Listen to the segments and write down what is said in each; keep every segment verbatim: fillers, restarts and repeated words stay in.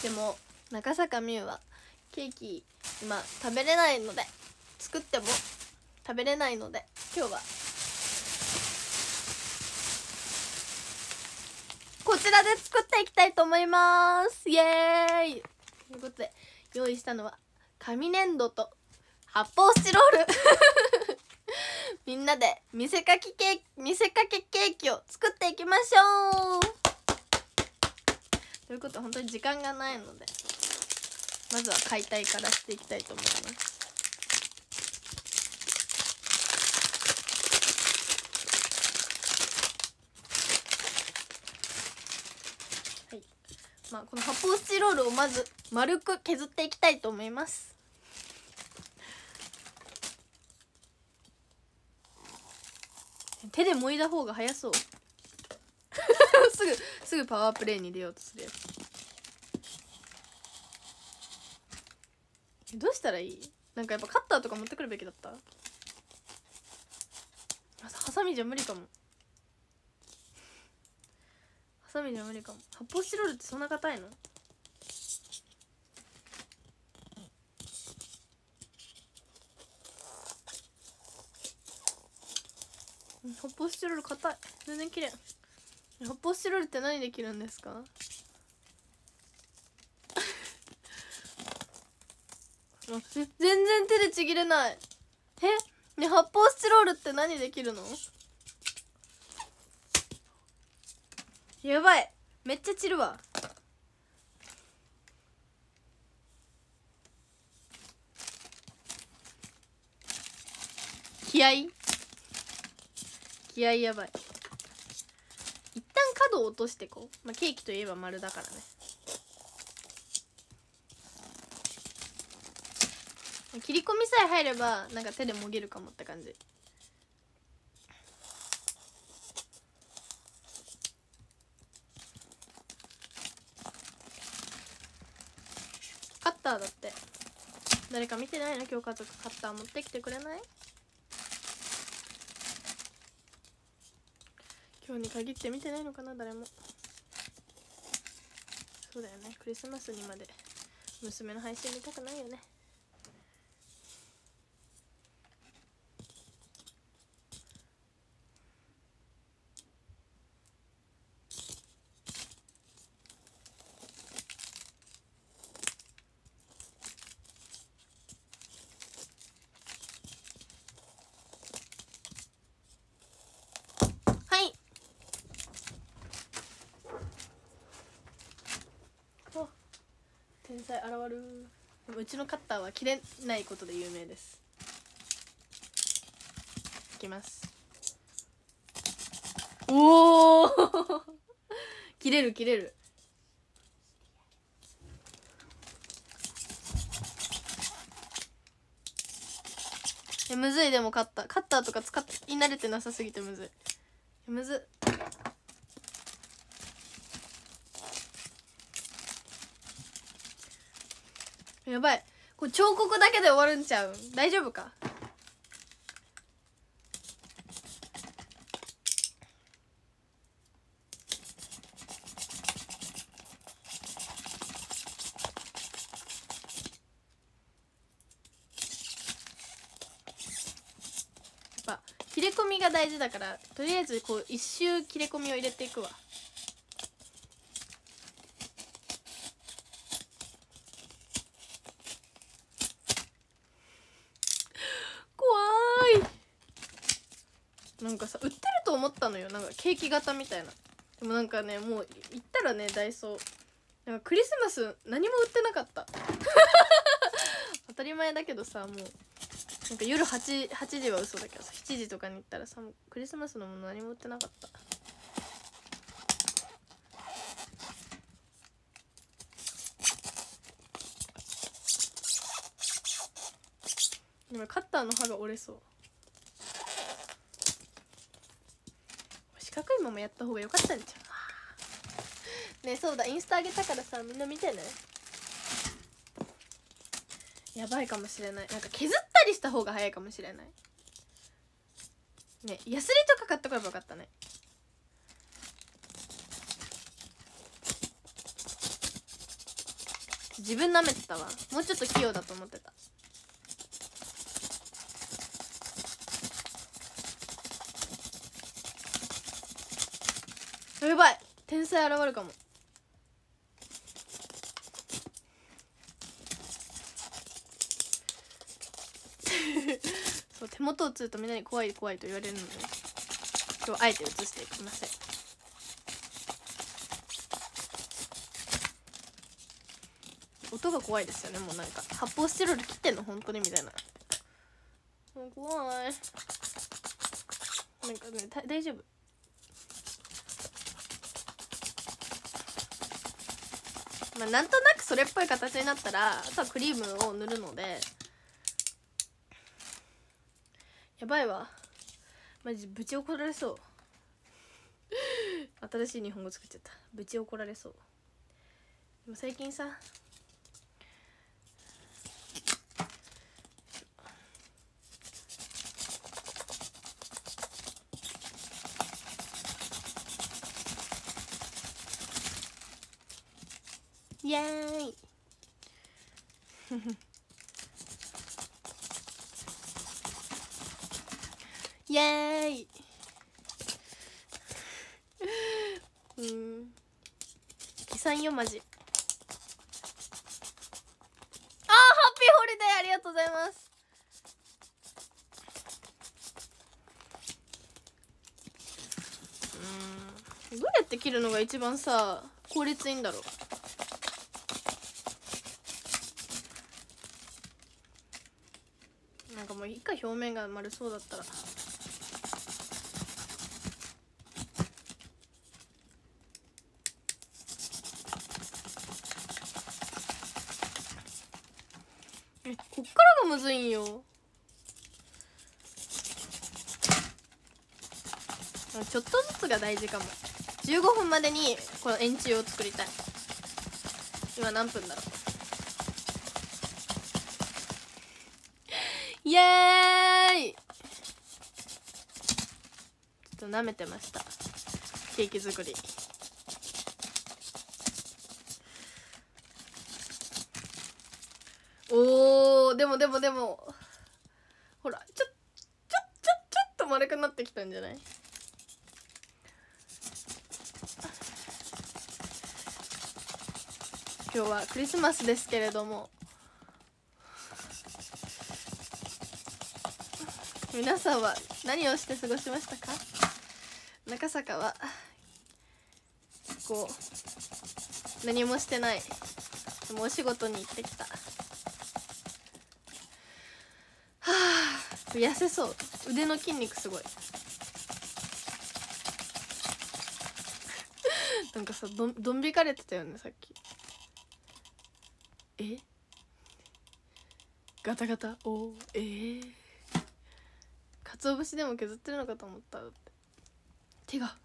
でも中坂美優はケーキ今食べれないので、作っても食べれないので、今日はこちらで作っていきたいと思います。イエーイ。ということで用意したのは紙粘土と発泡スチロールみんなで見せかけケーキ見せかけケーキを作っていきましょう。ということで本当に時間がないので、まずは解体からしていきたいと思います。はい、まあこの発泡スチロールをまず丸く削っていきたいと思います。手でもいだ方が早そうすぐすぐパワープレイに出ようとするやつ。どうしたらいい？なんかやっぱカッターとか持ってくるべきだった。ハサミじゃ無理かも。ハサミじゃ無理かも。発泡スチロールってそんな硬いの？発泡スチロール硬い。全然切れん。発泡スチロールって何で切るんですか？全然手でちぎれない。え、ね、発泡スチロールって何で切るの？やばい、めっちゃ散るわ。気合い気合いやばい。一旦角を落としてこう、まあ、ケーキといえば丸だからね。切り込みさえ入ればなんか手でもげるかもって感じ。カッターだって。誰か見てないの？今日家族カッター持ってきてくれない？今日に限って見てないのかな、誰も。そうだよね、クリスマスにまで娘の配信見たくないよね。天才現る。でもうちのカッターは切れないことで有名です。いきます。おお切れる切れる。え、むずい。でもカッターカッターとか使い慣れてなさすぎてむずい。むずっ。やばい、これ彫刻だけで終わるんちゃう？大丈夫か？やっぱ切れ込みが大事だから、とりあえずこう一周切れ込みを入れていくわ。なんかさ、売ってると思ったのよ、なんかケーキ型みたいな。でもなんかね、もう行ったらね、ダイソーなんかクリスマス何も売ってなかった当たり前だけどさ、もうなんか夜 はち, はちじは嘘だけどさ、しちじとかに行ったらさ、もうクリスマスのもの何も売ってなかった。でもカッターの刃が折れそう。四角いままやった方が良かったんじゃん。ね、そうだ、インスタあげたからさ、みんな見てね。やばいかもしれない。なんか削ったりした方が早いかもしれないね。ヤスリとか買っとけばよかったね。 自分舐めてたわ。もうちょっと器用だと思ってた。やばい、天才現るかも。そう、手元を映るとみんなに怖い怖いと言われるので、今日あえて映していきません。音が怖いですよね。もうなんか発泡スチロール切ってんの本当にみたいな。もう怖い。なんかね、大丈夫。まあなんとなくそれっぽい形になったらあとはクリームを塗るので。やばいわ、マジぶち怒られそう。新しい日本語作っちゃった。ぶち怒られそう。でも最近さ、イエーイイエーイうんきさんよマジ。あーハッピーホリデーありがとうございます。うんどうやって切るのが一番さ効率いいんだろう。なんかもういいか、表面が丸そうだったら。え、こっからがむずいんよ。ちょっとずつが大事かも。じゅうごふんまでにこの円柱を作りたい。今何分だろう。イエーイ。ちょっと舐めてました、ケーキ作り。おー、でもでもでもほらちょちょちょちょっと丸くなってきたんじゃない？今日はクリスマスですけれども、皆さんは何をして過ごしましたか？中坂はこう何もしてない。でもお仕事に行ってきた。はあ、痩せそう。腕の筋肉すごい。なんかさ、どんどん引かれてたよねさっき。えガタガタおーえー、鰹節でも削ってるのかと思った。だって手がいや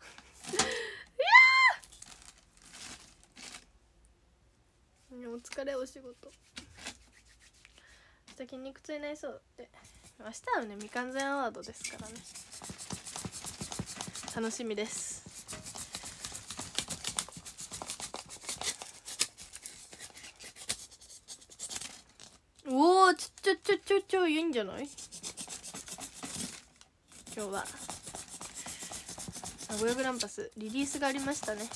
ーお疲れ。お仕事明日筋肉痛になりそうだって。明日はねみかんぜんアワードですからね、楽しみです。おお、ちょちょちょちょちょいいんじゃない？今日は名古屋グランパスリリースがありましたね。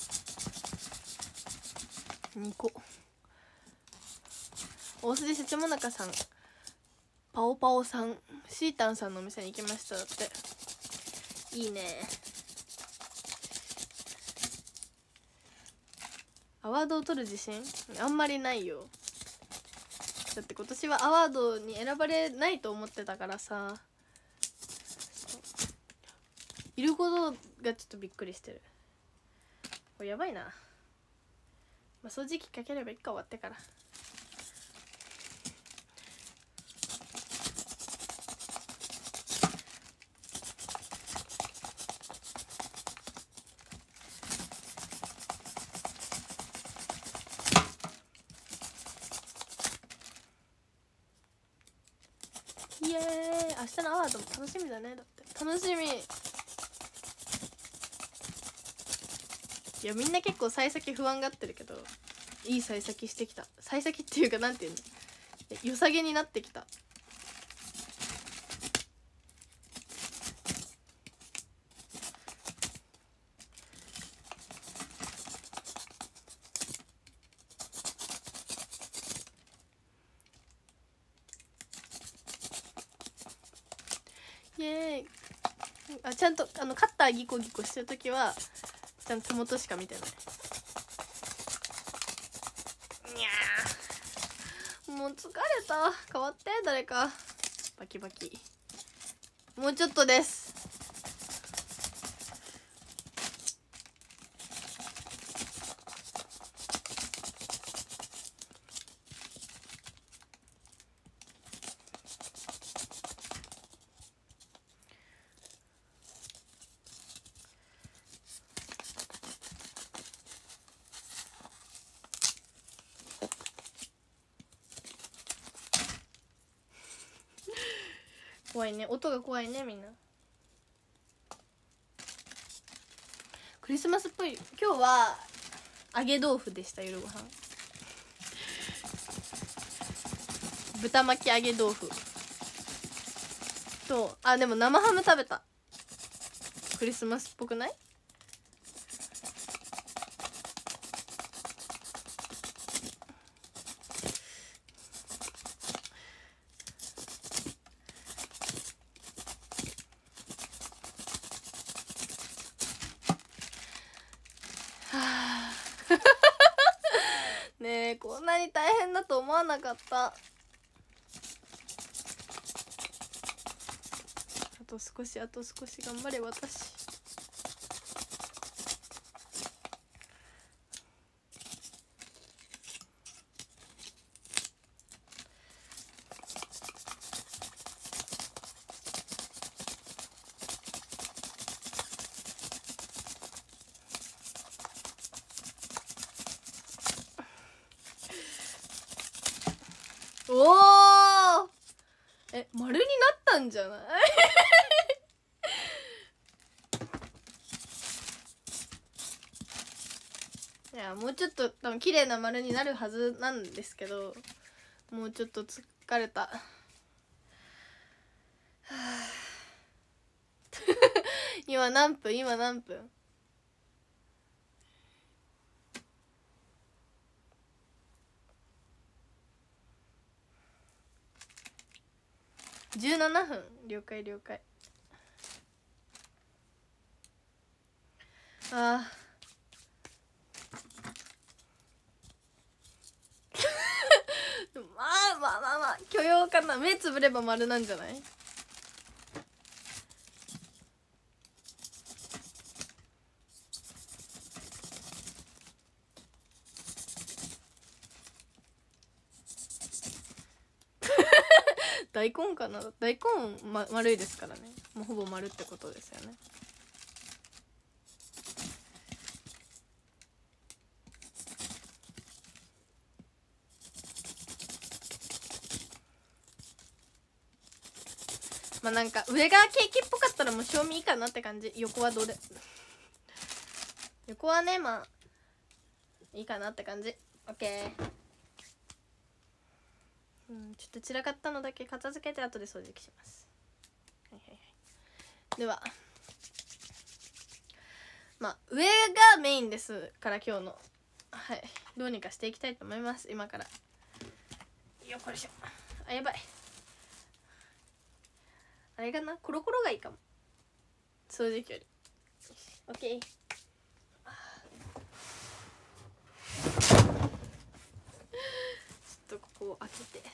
にこ大筋瀬戸もなかさん、パオパオさん、シータンさんのお店に行きました。だっていいね。アワードを取る自信あんまりないよ。だって今年はアワードに選ばれないと思ってたからさ、いることがちょっとびっくりしてる。これやばいな。まあ、掃除機かければいいか、終わってから。イエーイ。明日のアワードも楽しみだね。だって楽しみ。いやみんな結構幸先不安がってるけど、 いい幸先してきた。幸先っていうかなんていうの、良さげになってきた。イエーイ。あ、ちゃんとあのカッターギコギコしてるときはちゃんと手元しか見てない。にゃー、もう疲れた。変わって誰か。バキバキ。もうちょっとです。怖いね、音が怖いねみんな。クリスマスっぽい。今日は揚げ豆腐でした。夜ご飯豚巻き揚げ豆腐と、あ、でも生ハム食べた。クリスマスっぽくない？ねえ、こんなに大変だと思わなかった。あと少し、あと少し頑張れ私。おー、え、丸になったんじゃない？いや、もうちょっと多分綺麗な丸になるはずなんですけど、もうちょっと疲れた。はあ今何分？今何分？じゅうななふん。了解了解。ああまあまあまあまあ許容かな。目つぶれば丸なんじゃない？大根かな。大根、ま、丸いですからね。もうほぼ丸ってことですよね。まあなんか上がケーキっぽかったらもう賞味いいかなって感じ。横はどれ横はね、まあいいかなって感じ。オッケー。うん、ちょっと散らかったのだけ片付けて後で掃除機します。はいはいはい。ではまあ上がメインですから今日の、はい、どうにかしていきたいと思います。今からよっこいしょ。あ、やばい。あれかな、コロコロがいいかも、掃除機より。オッケー。ちょっとここを開けて、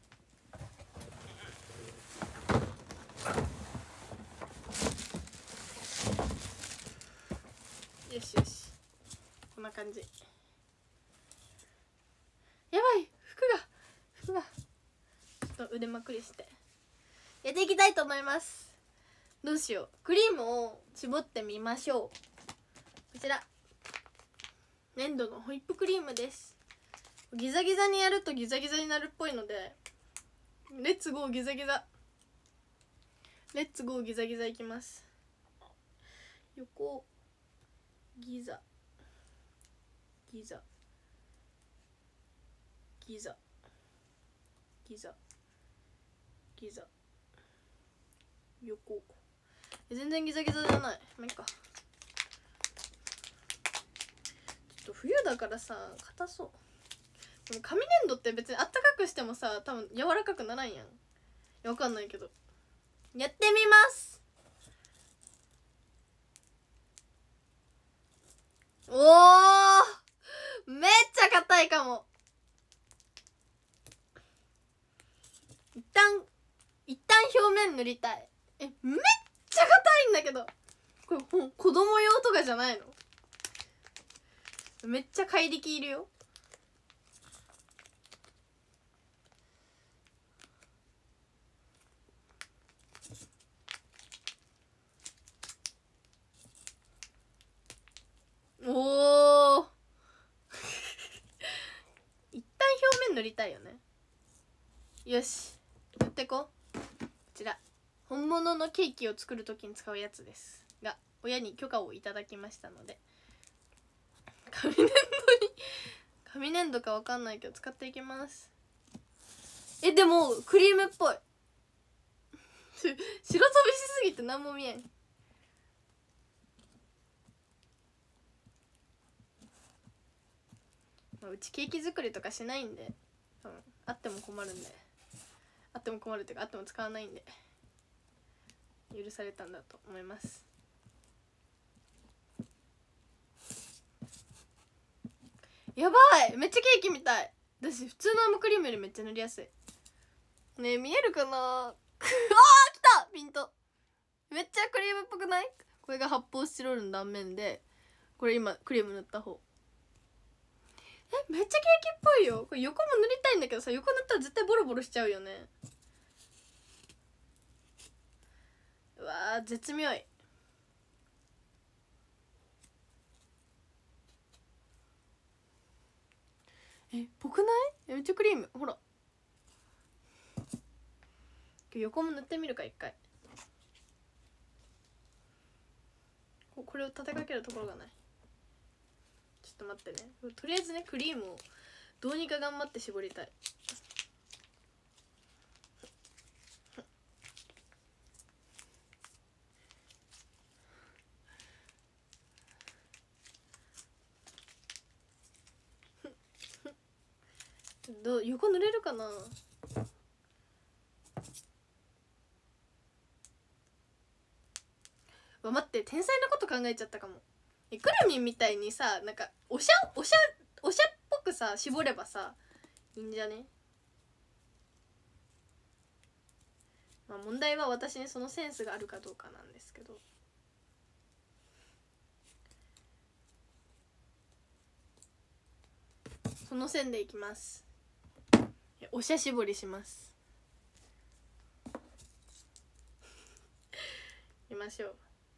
よしよし、こんな感じ。やばい、服が服がちょっと腕まくりしてやっていきたいと思います。どうしよう。クリームを絞ってみましょう。こちら粘土のホイップクリームです。ギザギザにやるとギザギザになるっぽいので、レッツゴーギザギザ、レッツゴーギザギザいきます。横ギザギザギザギザギザ横、全然ギザギザじゃない。まあいいか。ちょっと冬だからさ硬そう。でも紙粘土って別にあったかくしてもさ多分柔らかくならんやん。いやわかんないけどやってみます。おーめっちゃ硬いかも。一旦一旦表面塗りたい。えめっちゃ硬いんだけど、これほん子供用とかじゃないの？めっちゃ怪力いるよ。おお一旦表面塗りたいよね。よし塗ってこう。こちら本物のケーキを作るときに使うやつですが、親に許可をいただきましたので紙粘土に紙粘土かわかんないけど使っていきます。えでもクリームっぽい白飛びしすぎて何も見えん。まあ、うちケーキ作りとかしないんで多分あっても困るんで、あっても困るっていうかあっても使わないんで許されたんだと思います。やばいめっちゃケーキみたい。私普通の生クリームよりめっちゃ塗りやすいね。え見えるかなあー来たピント。めっちゃクリームっぽくない？これが発泡スチロールの断面で、これ今クリーム塗った方。えめっちゃケーキっぽいよ。これ横も塗りたいんだけどさ、横塗ったら絶対ボロボロしちゃうよね。うわー絶妙い。えぽくない？めっちゃクリームほら。横も塗ってみるか一回。これを立てかけるところがない。ちょっと待ってね。とりあえずねクリームをどうにか頑張って絞りたい。どう横塗れるかな。わ待って天才なこと考えちゃったかも。えくるみんみたいにさなんかおしゃおしゃおしゃっぽくさ絞ればさいいんじゃね。まあ問題は私にそのセンスがあるかどうかなんですけど。その線でいきます。おしゃ絞りしますいきましょう。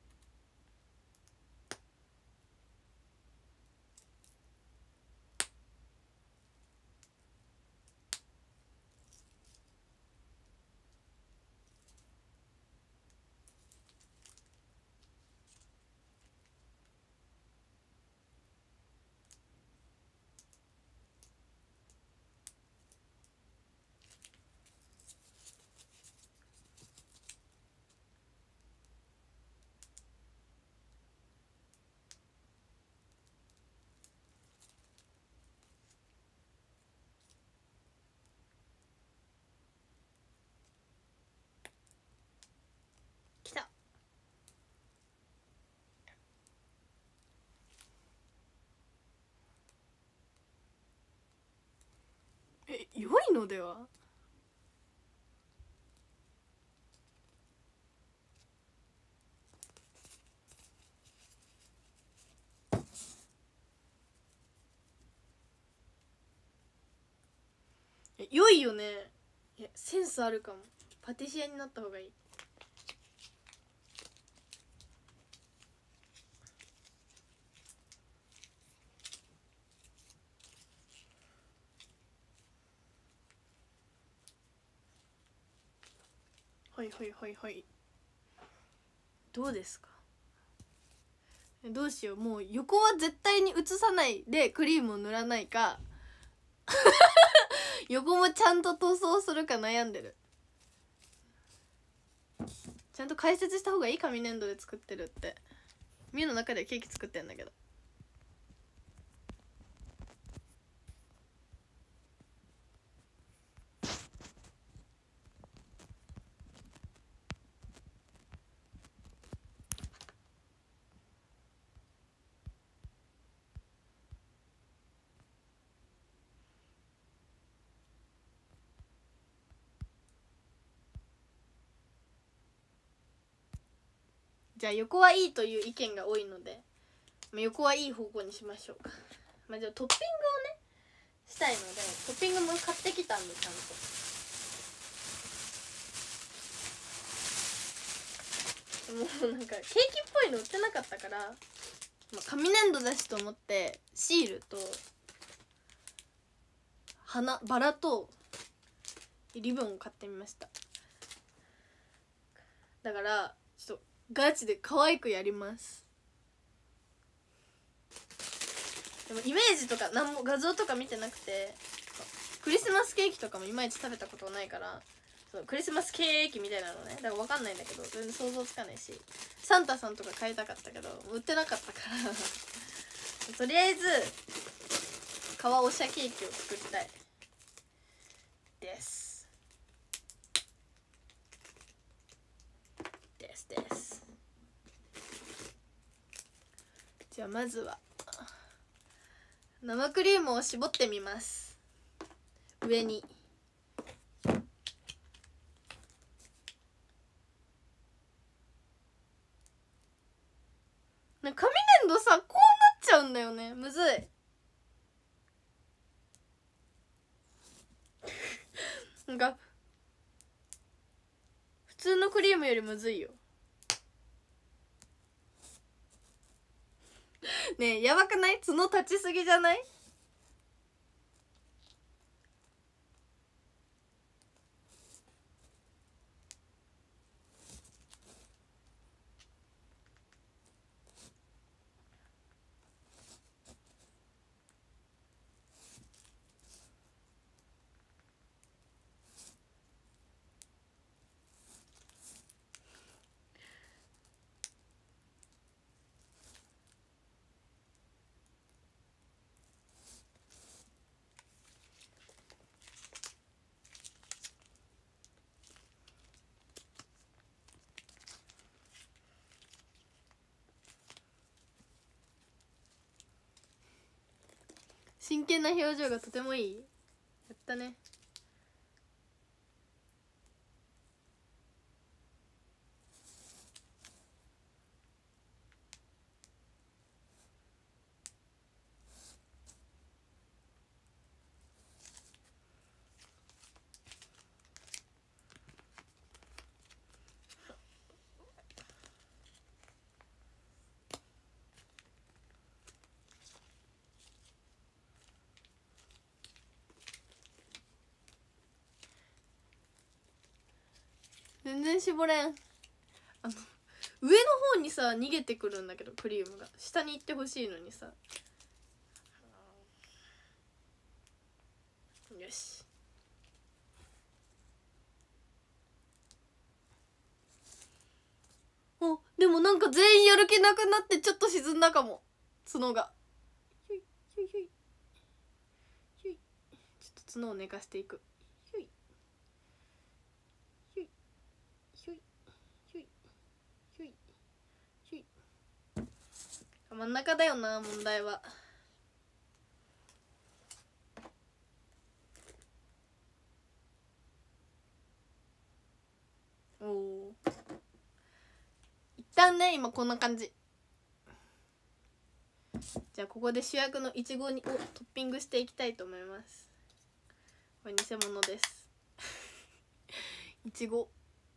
きた。え良いのでは。え良いよね。いやセンスあるかも。パティシエになった方がいい。はいはいはいはい。どうですか。どうしよう。もう横は絶対に写さないでクリームを塗らないか、 横もちゃんと塗装するか悩んでる。ちゃんと解説した方がいい。紙粘土で作ってるってミュの中ではケーキ作ってんだけど。じゃあ横はいいという意見が多いので、横はいい方向にしましょうか。まあ、じゃあトッピングをねしたいので、トッピングも買ってきたんでちゃんと。もうなんかケーキっぽいの売ってなかったから、まあ、紙粘土だしと思ってシールと花バラとリボンを買ってみました。だからちょっとガチで可愛くやります。でもイメージとか何も画像とか見てなくて、クリスマスケーキとかもいまいち食べたことないから、そうクリスマスケーキみたいなのね、だから分かんないんだけど全然想像つかないし、サンタさんとか買いたかったけど売ってなかったからとりあえず皮おしゃケーキを作りたいですですです。じゃあまずは生クリームを絞ってみます。上に紙粘土さこうなっちゃうんだよね、むずいなんか普通のクリームよりむずいよねえ、やばくない？角立ちすぎじゃない？真剣な表情がとてもいい。やったね。全然絞れん。あの上の方にさ逃げてくるんだけど、クリームが下に行ってほしいのにさ。よし。お、でもなんか全員やる気なくなってちょっと沈んだかも、角が。ひゅいひゅいひゅいひゅい。ちょっと角を寝かしていく。ひゅいひゅいひゅいひゅいひゅいひゅい。真ん中だよな問題は。おお、一旦ね今こんな感じ。じゃあここで主役のいちごにをトッピングしていきたいと思います。これ偽物ですいちご。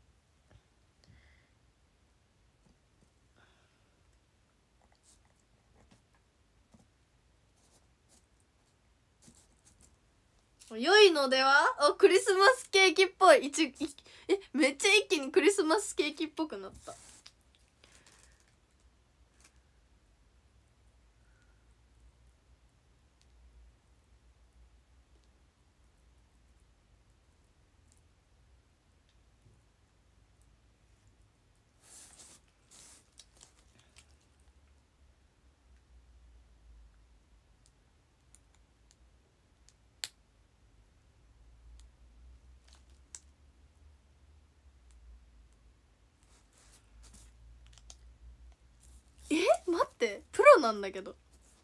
良いのでは？あ、クリスマスケーキっぽい。いちいえめっちゃ一気にクリスマスケーキっぽくなった。 なんだけど。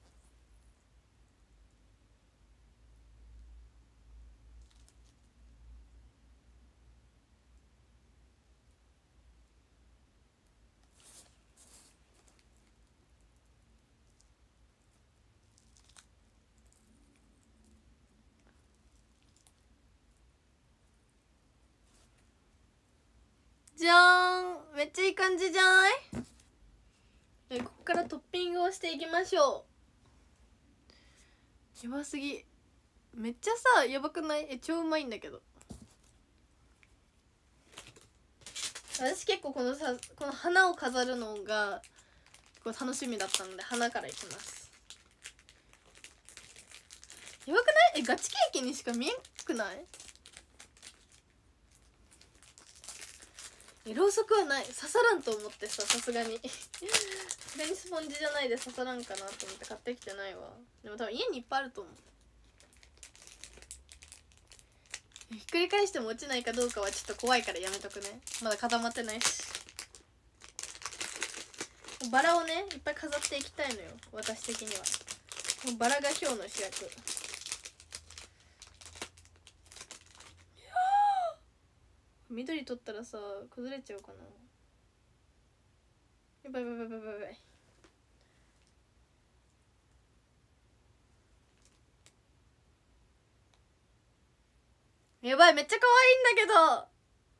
じゃーん、めっちゃいい感じじゃない？え、ここからトッピングをしていきましょう。やばすぎ。めっちゃさ、やばくない？え、超うまいんだけど。私結構このさ、この花を飾るのがこう楽しみだったので、花からいきます。やばくない？え、ガチケーキにしか見えんくない？え、ろうそくはない、刺さらんと思ってさ、さすがにさすがにスポンジじゃないで刺さらんかなと思って買ってきてないわ。でも多分家にいっぱいあると思う。ひっくり返しても落ちないかどうかはちょっと怖いからやめとくね。まだ固まってないし。バラをねいっぱい飾っていきたいのよ、私的には。もうバラが今日の主役。緑取ったらさ崩れちゃうかな。やばいやばいやばいやばいやばい。やばい、めっちゃ可愛いんだけど。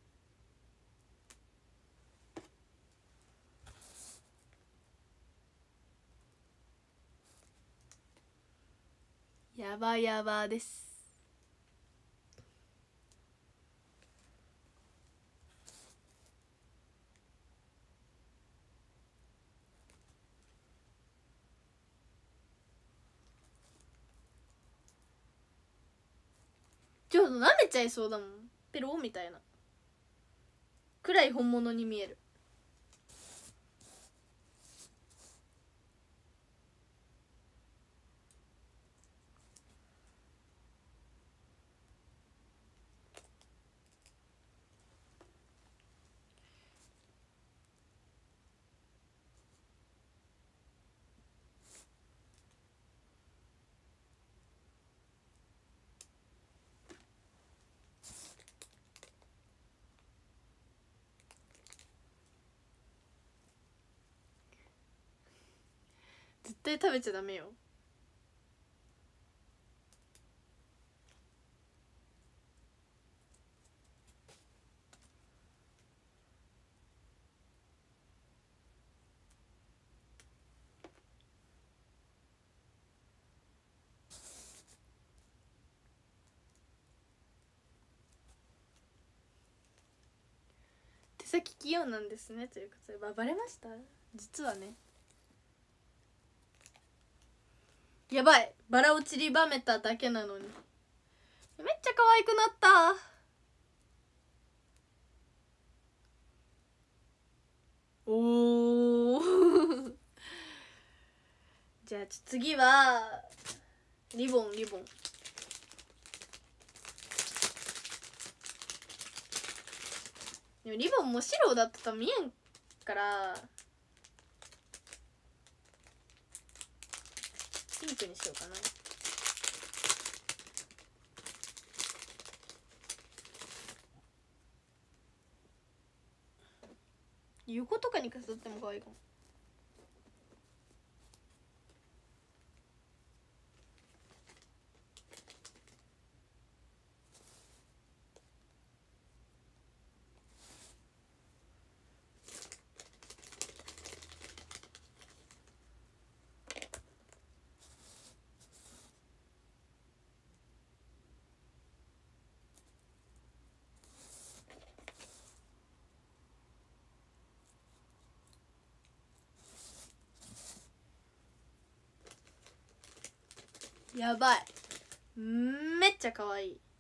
やばやばです。ちょっと舐めちゃいそうだもん。ペロみたいなくらい本物に見える。絶対食べちゃダメよ。手先器用なんですねということで、ばバレました？実はね、やばい、バラを散りばめただけなのにめっちゃ可愛くなった。おーじゃあ次はリボンリボン。でもリボンも白だったら見えんからピンクにしようかな。横とかに飾っても可愛いかも。やばい、めっちゃ可愛い。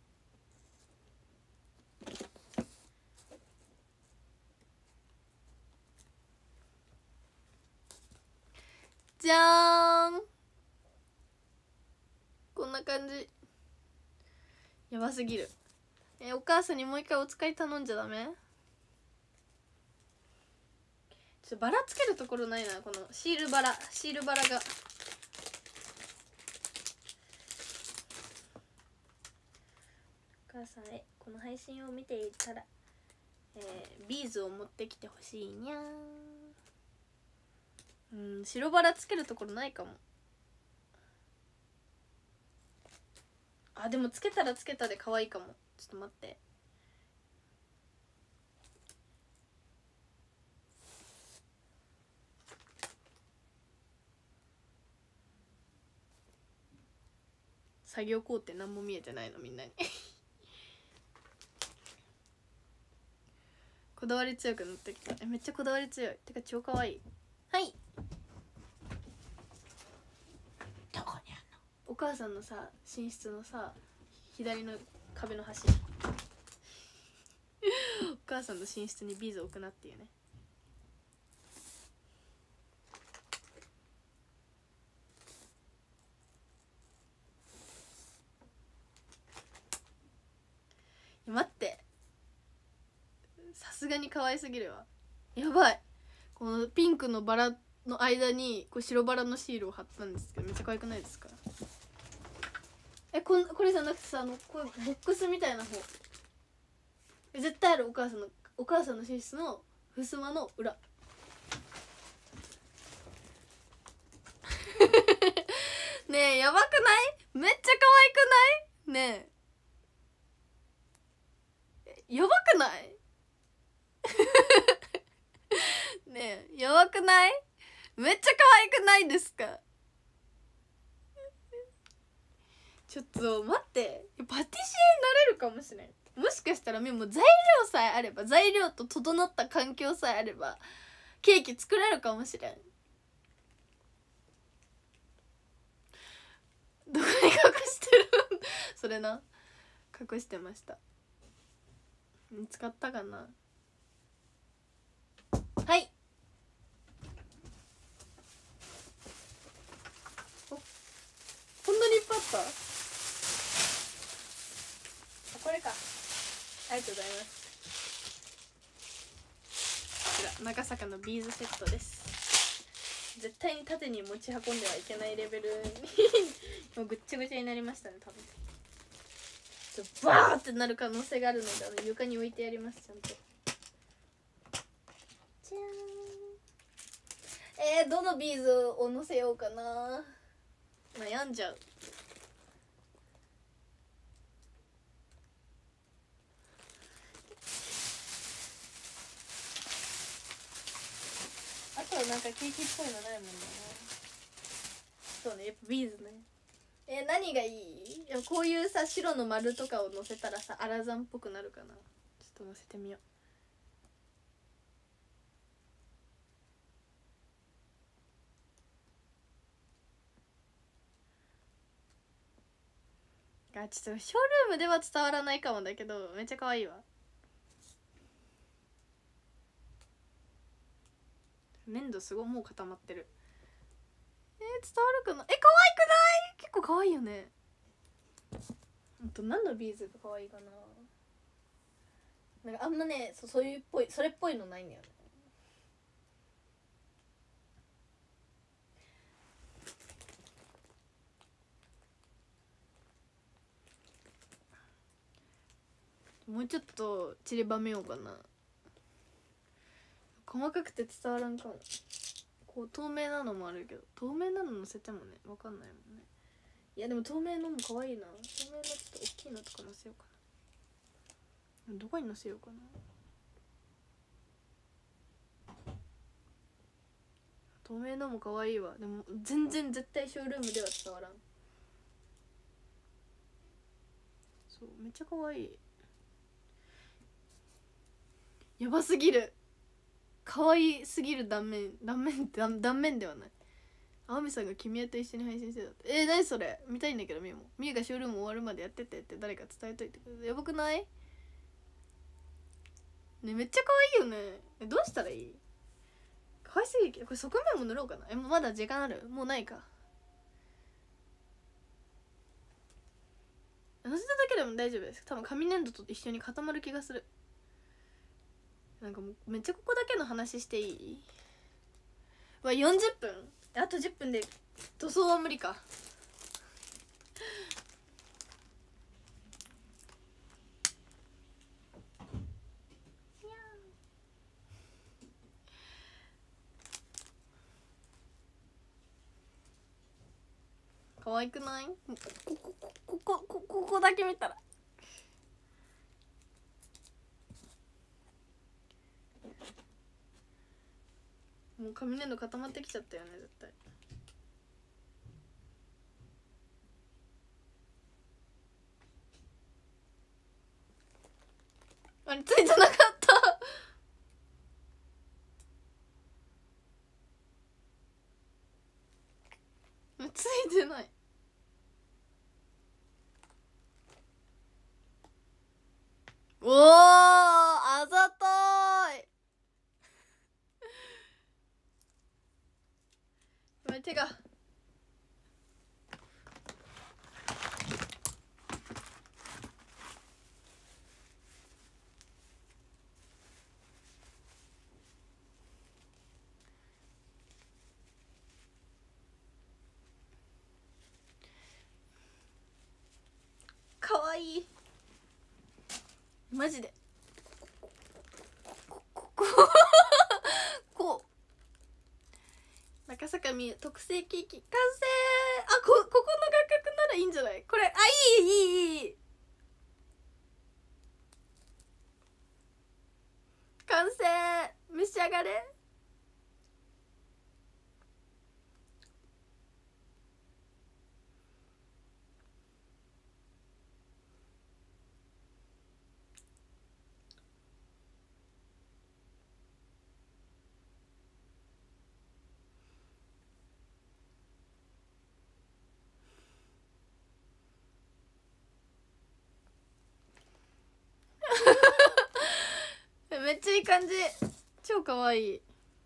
じゃーん、こんな感じ。やばすぎる。え、お母さんにもう一回お使い頼んじゃダメ？ちょちょバラつけるところないな、このシールバラシールバラが。お母さんへこの配信を見ていたら、えー、ビーズを持ってきてほしいにゃー。うん、白バラつけるところないかも。あ、でもつけたらつけたで可愛いかも。ちょっと待って。作業工程何も見えてないのみんなにこだわり強く塗ってきた。え、めっちゃこだわり強い。てか超可愛い。はい、 どこにあんの？ お母さんのさ寝室のさ左の壁の端お母さんの寝室にビーズを置くなっていうね。待って、さすがに可愛すぎるわ。やばい、このピンクのバラの間にこう白バラのシールを貼ったんですけど、めっちゃ可愛くないですか？え、こんこれじゃなくてさ、あのこういうボックスみたいな方、絶対ある。お母さんのお母さんの寝室の襖の裏ねえ、やばくない？めっちゃ可愛くない？ねえ、やばくないねえ、やばくない？めっちゃ可愛くないですか？ちょっと待って、パティシエになれるかもしれん。もしかしたらもう材料さえあれば、材料と整った環境さえあればケーキ作れるかもしれん。どこに隠してるそれな、隠してました。見つかったかな。はい、お、こんなにいっぱいあった。あ、これか。ありがとうございます。こちら長坂のビーズセットです。絶対に縦に持ち運んではいけないレベルにもうぐっちゃぐちゃになりましたね。多分ちょっとバーってなる可能性があるので、あの床に置いてやります。ちゃんとじゃーん。えー、どのビーズをのせようかな、悩んじゃう。あとはなんかケーキっぽいのないもんな。そうね、やっぱビーズね。えー、何がいい？いや、こういうさ白の丸とかをのせたらさアラザンっぽくなるかな。ちょっとのせてみよう。あ、ちょっとショールームでは伝わらないかもだけど、めっちゃ可愛いわ。粘土すごいもう固まってる。えー、伝わるかな。え、可愛くない？結構可愛いよね。あと何のビーズが可愛いかな。なんかあんまね、そそういうっぽい、それっぽいのないんだよね。もうちょっと散りばめようかな。細かくて伝わらんかも。こう透明なのもあるけど、透明なの乗せてもね分かんないもんね。いやでも透明のも可愛いな。透明のちょっと大きいのとか乗せようかな。どこに乗せようかな。透明のも可愛いわ。でも全然絶対ショールームでは伝わらん。そうめっちゃ可愛い。やばすぎる。可愛すぎる断面、断面断断面ではない。青みさんが君と一緒に配信してたって。えー、何それ見たいんだけど。みゆもみゆがショールーム終わるまでやっててって誰か伝えといてくれ。やばくない？ね、めっちゃ可愛いよね。え、どうしたらいい？可愛すぎるけど、これ側面も塗ろうかな。え、まだ時間ある？もうないか。のせただけでも大丈夫です。多分紙粘土と一緒に固まる気がする。なんかもうめっちゃここだけの話していい？ わよんじゅっぷん、あとじゅっぷんで塗装は無理か。可愛くない？こここここここここだけ見たらもう髪粘土固まってきちゃったよね絶対。あれついてなかったついてない。おーあざとーい。ごめん手がかわいいマジでここここう中坂美優特製ケーキ完成。あこここの画角ならいいんじゃない？これあいいいいいい完成。召し上がれ。めっちゃいい感じ。超かわいい。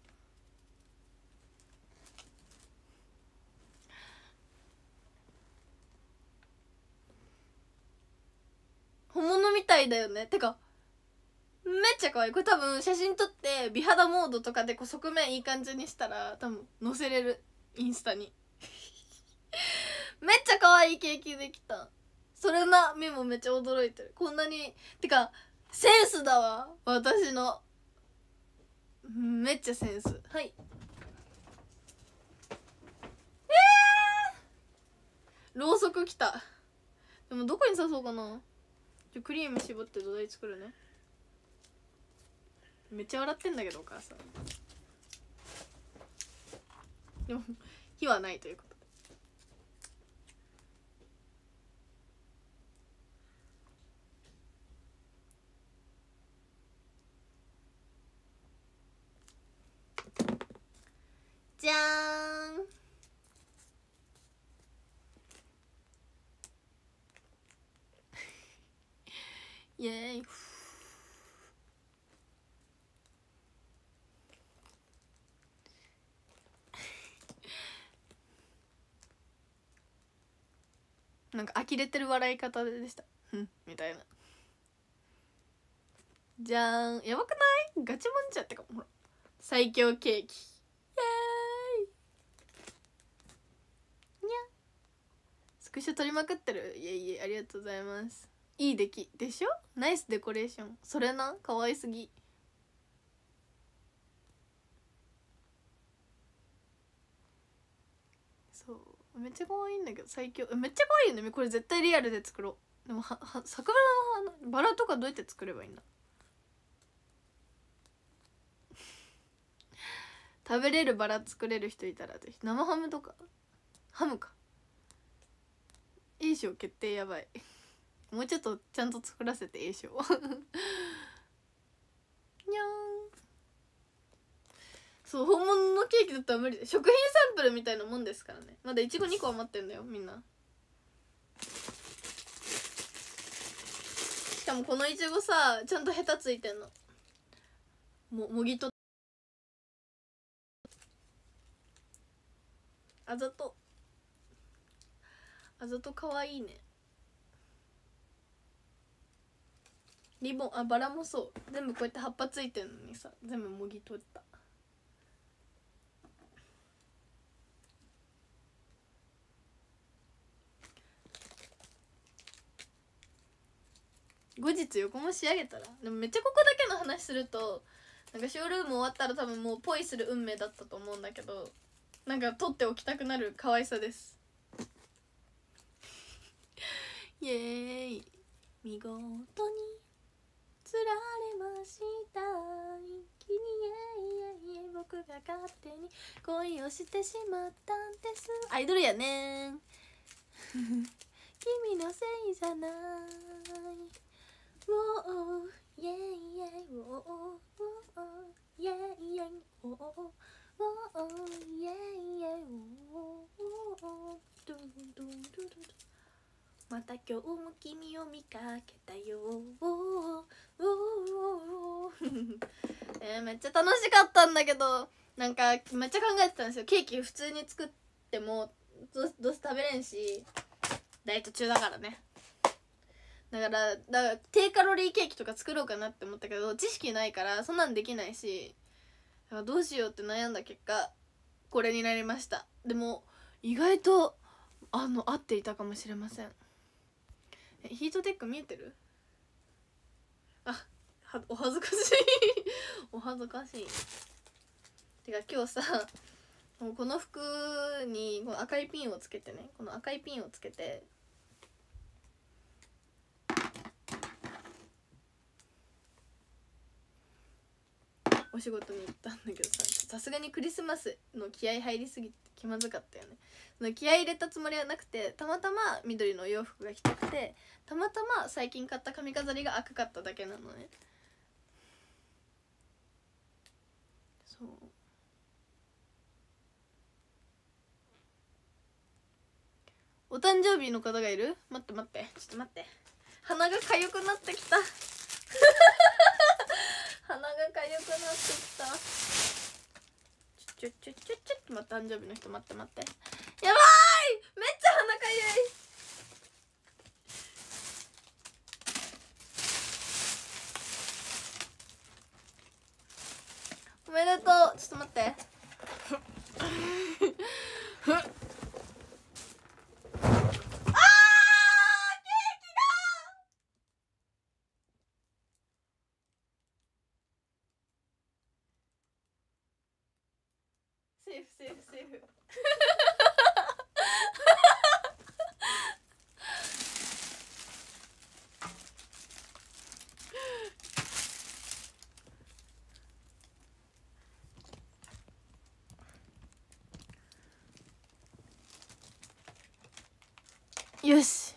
本物みたいだよね。てかめっちゃ可愛い。これ多分写真撮って美肌モードとかでこう側面いい感じにしたら多分載せれるインスタにめっちゃ可愛いケーキできた。それな目もめっちゃ驚いてる。こんなにてかセンスだわ私の。めっちゃセンス。はい。えー、ろうそくきた。でもどこに刺そうかな。じゃクリーム絞って土台作るね。めっちゃ笑ってんだけどお母さん。でも火はないということで。じゃーんイエーイなんか呆れてる笑い方でした。うんみたいな。じゃーんやばくない？ガチもんじゃってかほら最強ケーキイエーイにゃスクショ撮りまくってる。いえいえありがとうございます。いい出来でしょ。ナイスデコレーション。それな可愛すぎ。そうめっちゃ可愛いんだけど最強めっちゃ可愛いよね。これ絶対リアルで作ろう。でもはは桜の花バラとかどうやって作ればいいんだ食べれるバラ作れる人いたらぜひ。生ハムとかハムかA 賞決定。やばいもうちょっとちゃんと作らせて A 賞にゃーんそう本物のケーキだったら無理で。食品サンプルみたいなもんですからね。まだいちごにこ余ってんだよみんな。しかもこのいちごさちゃんとヘタついてんの。ももぎとあざとあざとかわいいね。リボンあバラもそう全部こうやって葉っぱついてんのにさ全部もぎ取った。 後日横も仕上げたら。でもめっちゃここだけの話するとなんかショールーム終わったら多分もうポイする運命だったと思うんだけど、なんか撮っておきたくなる可愛さです。イエーイ。見事につられました一気にイエイエイエイ、僕が勝手に恋をしてしまったんです。アイドルやねん君のせいじゃない。ウォーイエイエイウォーウォーイエイエイウォーウォーイエイエイウォードゥンドゥンドゥンドゥン。また今日も君を見かけたよえー、めっちゃ楽しかったんだけど、なんかめっちゃ考えてたんですよ。ケーキ普通に作ってもどうどうせ食べれんし、ダイエット中だからね。だからだから低カロリーケーキとか作ろうかなって思ったけど知識ないからそんなんできないし、だからどうしようって悩んだ結果これになりました。でも意外とあの合っていたかもしれません。ヒートテック見えてる？あ、はお恥ずかしいお恥ずかしい。てか今日さ、もうこの服にこの赤いピンをつけてね、この赤いピンをつけてお仕事に行ったんだけどさ、さすがにクリスマスの気合入りすぎて気まずかったよね。その気合入れたつもりはなくて、たまたま緑のお洋服が着たくて、たまたま最近買った髪飾りが赤かっただけなのね。そう、お誕生日の方がいる？待って待ってちょっと待って、鼻が痒くなってきた鼻が痒くなってきた。ちょちょちょちょちょっと待って、誕生日の人待って待って、やばい、めっちゃ鼻かゆい。おめでとう。ちょっと待ってセーフセーフセーフよし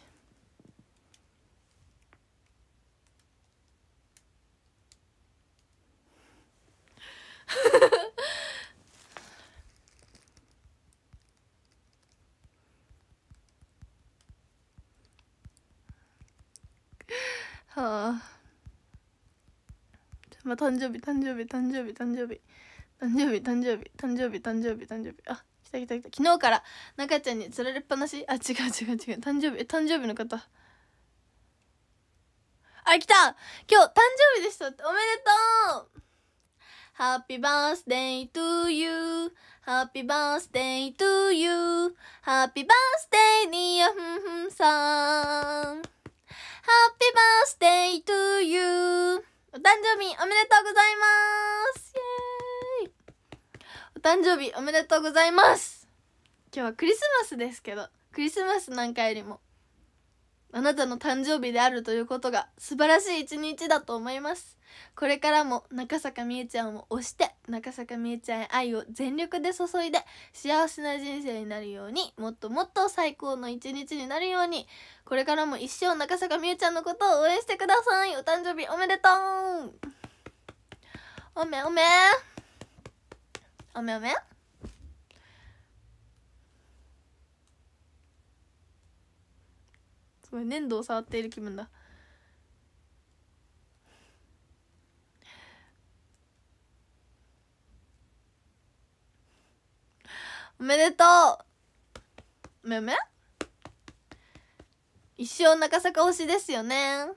はあ、まあ、誕生日誕生日誕生日誕生日誕生日誕生日誕生日誕生日誕生日、あ、来た来た来た。昨日から中ちゃんに釣られっぱなし。あ、違う違う違う、誕生日、え、誕生日の方、あ、来た、今日誕生日でした。おめでとう。ハッピーバースデートゥーユー、ハッピーバースデートゥーユー、ハッピーバースデーディアフンフンさん、ハッピーバースデートゥーユー、お誕生日おめでとうございます。イエーイ、お誕生日おめでとうございます。今日はクリスマスですけど、クリスマスなんかよりもあなたの誕生日であるということが素晴らしい一日だと思います。これからも中坂みゆちゃんを推して中坂みゆちゃんへ愛を全力で注いで幸せな人生になるように、もっともっと最高の一日になるように、これからも一生中坂みゆちゃんのことを応援してください。お誕生日おめでとう。おめおめおめおめ。すごい粘土を触っている気分だ。おめでとう。めめ一生中坂推しですよね。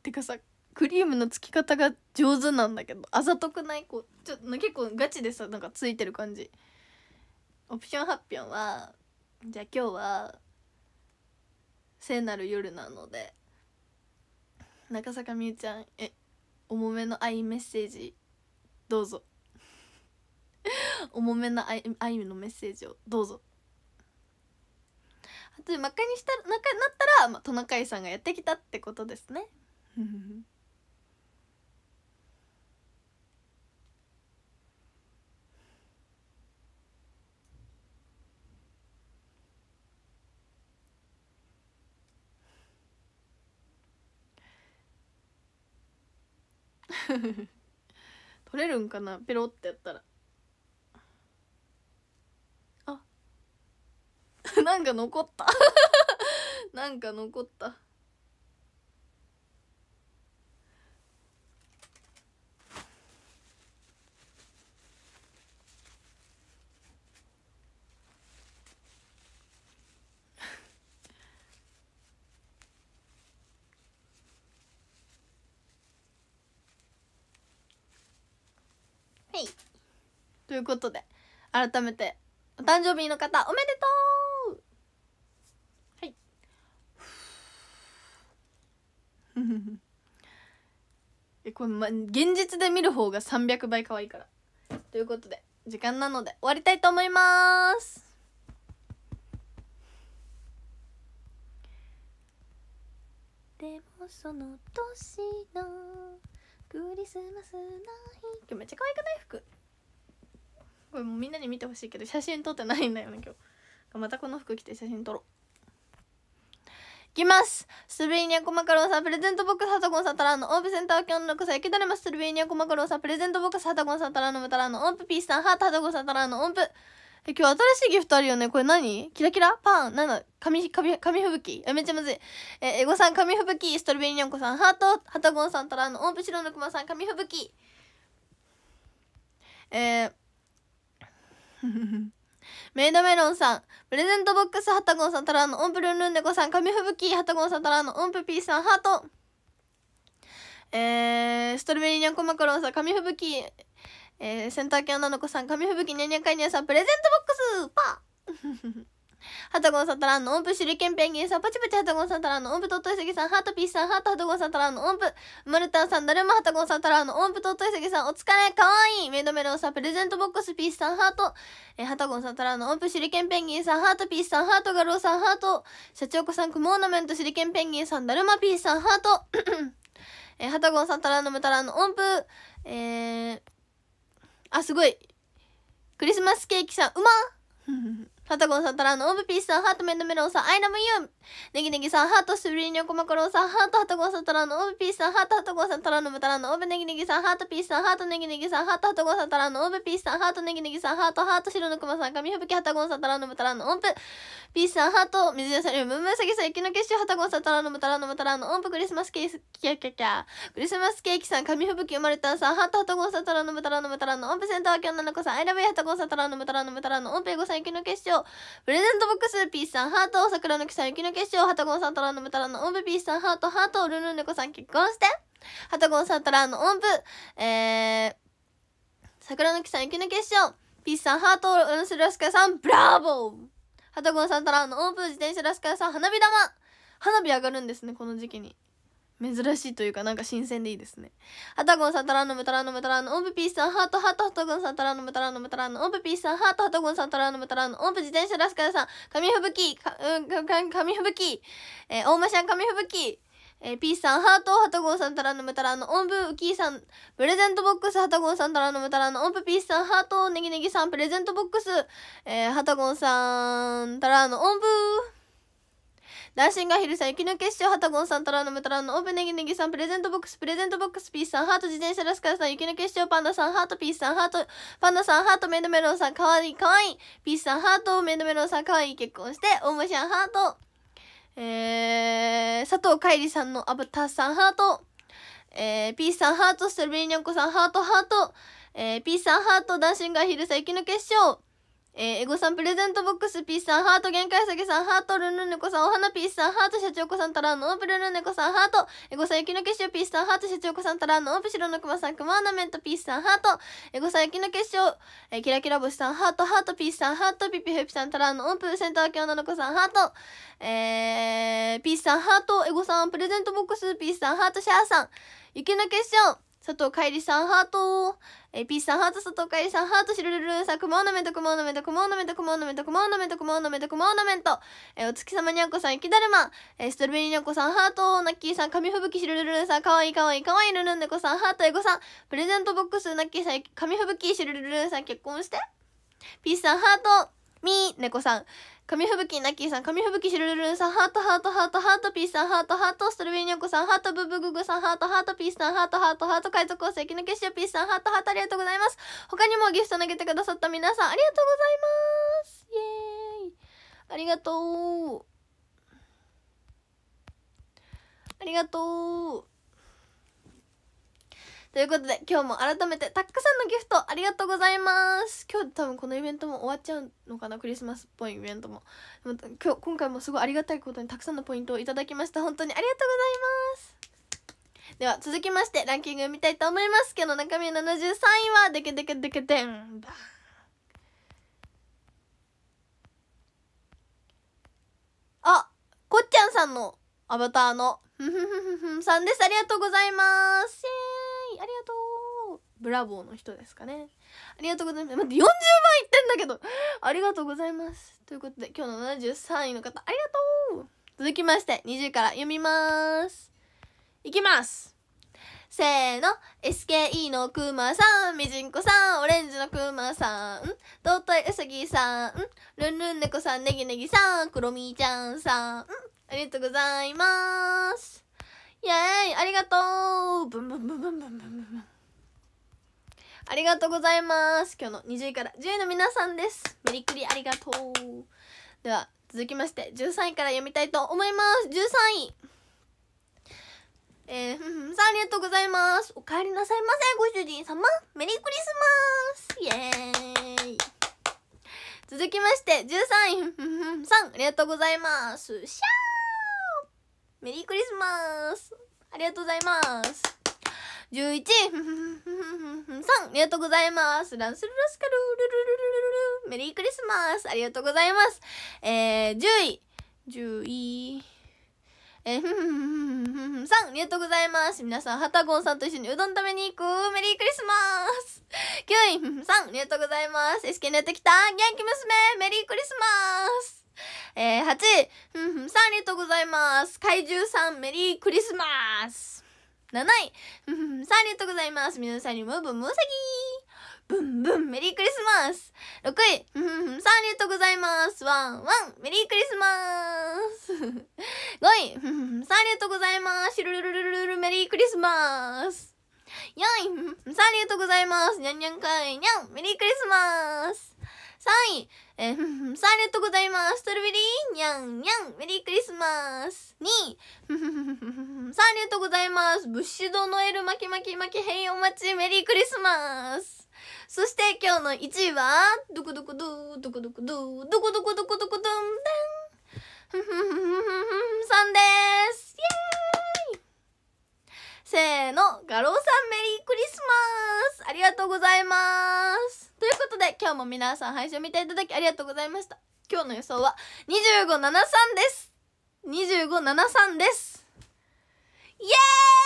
てかさ、クリームのつき方が上手なんだけど、あざとくない？こうちょっと結構ガチでさ、なんかついてる感じ。オプション発表は、じゃあ今日は聖なる夜なので、中坂みゆちゃんえ重めの愛メッセージどうぞ。重めの愛愛のメッセージをどうぞ。あと真っ赤にしたなかなったら、まあ、トナカイさんがやってきたってことですね。取れるんかな、ペロってやったら。あなんか残ったなんか残ったはい、ということで改めてお誕生日の方おめでとう。はいえこれ、ま、現実で見る方がさんびゃくばい可愛いから。ということで時間なので終わりたいと思います。でもその年のクリスマスの日、今日めっちゃ可愛くない服。これもうみんなに見てほしいけど写真撮ってないんだよね今日。またこの服着て写真撮ろう。いきます。スルベーニアコマカロンさんプレゼントボックスハタゴンさんタラーのオープセンターキョンの草焼きだれます。スルベーニアコマカロンさんプレゼントボックスハタゴンさんタラーのムタラーの音符ピースさんハートハタゴンさんタラーの音符。え今日新しいギフトあるよね。これ何？キラキラパンなんだ紙紙紙吹雪えめっちゃむずい。えエゴさん紙吹雪、ストロベリーニャンコさんハート、ハタゴンさんタラーの音符、白のクマさん紙吹雪。えーメイドメロンさんプレゼントボックスハタゴンさんタラーの音符、ルンルンネコさん紙吹雪、ハタゴンさんタラーの音符、ピースさんハート。えー、ストロベリーニャンコマカロンさん紙吹雪、えー、センター系女の子さん紙吹雪、ニャニャカイニャさんプレゼントボックスパーハタゴンさんタラーの音符、手裏剣ペンギンさんパチパチ、ハタゴンさんタラーの音符、トットイセギさんハート、ピースさんハート、ハタゴンさんタラーの音符、マルタンさんだるま、ハタゴンさんタラーの音符、トットイセギさんお疲れかわいい、メイドメロンさんプレゼントボックス、ピースさんハート、えー、ハタゴンさんタラーの音符、手裏剣ペンギンさんハート、ピースさんハート、ガローさんハート、シャチオコさんクモーナメント、手裏剣ペンギンさんだるま、ピースさんハートえー、ハタゴンさんタラーのムタラーの音符、えー、あすごいクリスマスケーキさんうまハタゴンさんタラーのオブピースさんハート、メンドメロンさんアイラムユー、ネギネギさんハート、スブリーニョコマカロンさんハート、ハタゴンさんタラーのオブピースさんハート、ハタゴンさんタラーのムタラーのオブ、ネギネギさんハート、ピースさんハート、ネギネギさんハート、ハタゴンさんタラーのオブ、ピースさんハート、ネギネギさんハート、ハート、白のクマさん紙吹雪、ハタゴンさんタラーのムタラーのオブ、ピースさんハート、水谷さんムムウサギさん雪の結晶、ハタゴンさんタラーのムタラーのムタラーのオブ、クリスマスケーキキャキャキャクリスマスケーキさん紙吹雪、生まれたさんハート、ハタゴンさんタラーのムタラーのムタラーのオブ、センターキョンナの子さんアイラブハタゴンさんタラーのムタラーのムタラーのオブ、エゴさん雪の結晶プレゼントボックス、ピースさんハート、桜の木さん雪の結晶、ハタゴンさんタラーのムタラーのオブ、ピースさんハート、ハート、ルンルンネコさん結婚してハタゴンさんタラーの音符、えー、桜の木さん雪の結晶、ピースさんハート、ウンスラスカさんブラボー、ハタゴンさんタラーの音符、自転車ラスカさん花火玉、花火上がるんですねこの時期に。珍しいというかなんか新鮮でいいですね。ハタゴンさんタラーのムタラーのムタラーの音符、ピースさんハート、ハート、ハタゴンさんタラーのムタラーのムタラーの音符、ピースさんハート、ハタゴンさんタラーのムタラーの音符、自転車ラスカさん紙吹雪、かうんかか紙吹雪、えー、大間シャン紙吹雪、えー、ピースさんハート、ハタゴンさんタラーのムタラーの音符、ウキーさんプレゼントボックス、ハタゴンさんタラーのムタラーの音符、ピースさんハート、ネギネギさんプレゼントボックス、えー、ハタゴンさんタラーの音符、ダンシンガーヒルさん雪の結晶、ハタゴンさんタラーのムタラーのオープン、ネギネギさんプレゼントボックス、プレゼントボックス、ピースさんハート、自転車ラスカーさん雪の結晶、パンダさんハート、ピースさんハート、パンダさんハート、メイドメロンさんかわいいかわいい、ピースさんハート、メイドメロンさんかわいい結婚して、大もしゃんハート、えー、佐藤海里さんのアバターさんハート、えー、ピースさんハート、ストロベリーニャンコさんハート、ハート、えー、ピースさんハート、ダンシンガーヒルさん雪の結晶、 えー、エゴさんプレゼントボックスピースさんハート、限界下げさんハート、ルンルンネコさんお花ピースさんハート、社長子さんタラーのオープルルンネコさんハート、エゴさん雪の結晶ピースさんハート、社長子さんタラーのオープ白のクマさんクマオーナメントピースさんハート、エゴさん雪の結晶、えー、キラキラ星さんハート、ハートピースさんハート、ピピフピさんタラーのオープセンター系女の子さんハート、えー、ピースさんハート、エゴさんプレゼントボックスピースさんハート、シャーさん雪の結晶、佐藤海里さんハート、えー、ピースさんハート、佐藤海里さんハート、シルルルンさんクモオーナメントクモオーナメントクモオーナメントクモオーナメントクモオーナメントクモオーナメントクモオーナメント、えー、お月様にゃんこさん雪だるま、えー、ストロベリーにゃんこさんハート、ナッキーさん紙吹雪シルルルンさんかわいいかわいいかわいいルルンネコさんハート、エゴさんプレゼントボックスナッキーさん紙吹雪シルルルンさん結婚して、ピースさんハート、ミーネコさん紙吹雪、ナッキーさん紙吹雪シルルルンさんハートハートハートハート、ピースさんハートハート、ストロベリーにゃんこさんハート、ブブググさんハートハート、ピースさんハートハートハート、海賊王石の結晶ピースさんハートハート、ありがとうございます。他にもギフト投げてくださった皆さんありがとうございます。イエーイ、ありがとうありがとう。ということで今日も改めてたくさんのギフトありがとうございます。今日多分このイベントも終わっちゃうのかな、クリスマスっぽいイベントも。でも今日今回もすごいありがたいことにたくさんのポイントをいただきました。本当にありがとうございます。では続きましてランキング見たいと思います。今日の中身ななじゅうさんいはデケデケデケデンバーン、あ、こっちゃんさんのアバターのふふふふふさんです。ありがとうございます。イエーイ、ありがとう。ブラボーの人ですかね。ありがとうございます。待って、よんじゅうばいいってんだけど、ありがとうございます。ということで今日のななじゅうさんいの方ありがとう。続きましてにじゅうから読みます。いきます。せーの、 エスケーイー のくまさん、みじんこさん、オレンジのくまさん、どうというさぎさん、ルンルンネコさん、ネギネギさん、クロミーちゃんさん、ありがとうございます。イエーイ、ありがとう。ブンブンブンブンブンブンブン、ありがとうございます。今日のにじゅういからじゅういの皆さんです。メリクリありがとう。では続きましてじゅうさんいから読みたいと思います。じゅうさんい、えー、ふんふんさん、ありがとうございます。お帰りなさいませご主人様、メリークリスマス。イエーイ。続きましてじゅうさんい、ふんふんふんさん、ありがとうございます。シャー、メリークリスマス、ありがとうございます。じゅういちい、ふんふんふんふんふんさん、ありがとうございます。ランスルラスカルルルルルルル、メリークリスマス、ありがとうございます。えー、じゅうい、じゅうい、えー、ふんふんふんふんふんふんさん、ありがとうございます。皆さん、ハタゴンさんと一緒にうどん食べに行く、メリークリスマス。きゅうい、ふんふんさん、ありがとうございます。エスケネやってきた、元気娘、メリークリスマス。えー、はちい、ふんふんさん、ありがとうございます。怪獣さん、メリークリスマス。なない、ふんふんさん、ありがとうございます。皆さんにもブンブンうさぎ、ブンブンメリークリスマス。ろくい、ふんふんふんさん、ありがとうございます。ワンワンメリークリスマス。ごい、ふんふんふんさん、ありがとうございます。シルルルルルルメリークリスマス。よんい、ふんふんさん、ありがとうございます。にゃんにゃんかいにゃんメリークリスマス。さんい、えー、ふんふんさん、ありがとうございます。ストロベリーにゃんにゃんメリークリスマス。にい、ふんふんふんふんふんさん、ありがとうございます。ブッシュドノエル巻き巻き巻きへいお待ちメリークリスマス。そして今日のいちいはどこどこどどこどこどどこどこどこどこどんだん、ふんふんふんふんふんふんさんです。イエーイ。せーの、ガローさんメリークリスマス、ありがとうございます。ということで今日も皆さん配信を見ていただきありがとうございました。今日の予想はにじゅうごななさんです。にじゅうごななさんです。イエーイ、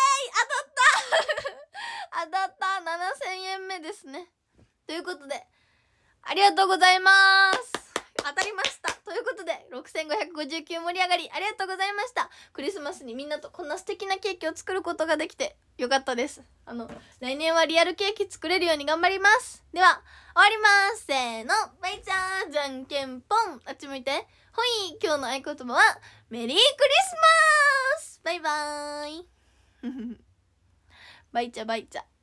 当たった当たった、ななせんえんめですね。ということでありがとうございます。当たりました。ということでろくせんごひゃくごじゅうきゅう盛り上がりありがとうございました。クリスマスにみんなとこんな素敵なケーキを作ることができてよかったです。あの来年はリアルケーキ作れるように頑張ります。では終わります。せーの、バイちゃん、じゃんけんぽん。あっち向いてほい。今日の合言葉はメリークリスマス。バイバーイバイチャバイチャ。